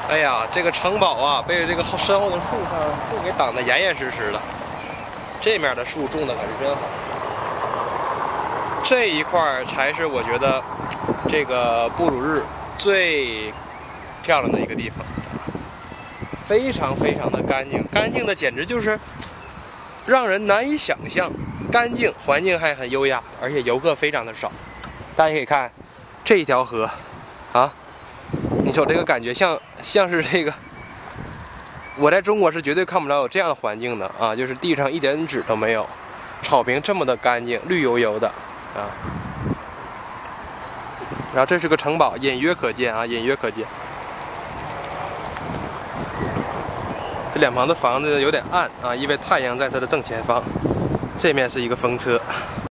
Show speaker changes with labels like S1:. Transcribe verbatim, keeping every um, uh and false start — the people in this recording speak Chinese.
S1: 哎呀，这个城堡啊，被这个身后的树上树给挡得严严实实的。这面的树种的可是真好。这一块才是我觉得这个布鲁日最漂亮的一个地方，非常非常的干净，干净的简直就是让人难以想象。干净，环境还很优雅，而且游客非常的少。大家可以看这一条河啊。你瞅这个感觉像像是这个，我在中国是绝对看不着有这样的环境的啊！就是地上一点纸都没有，草坪这么的干净，绿油油的啊。然后这是个城堡，隐约可见啊，隐约可见。这两旁的房子有点暗啊，因为太阳在它的正前方。这面是一个风车。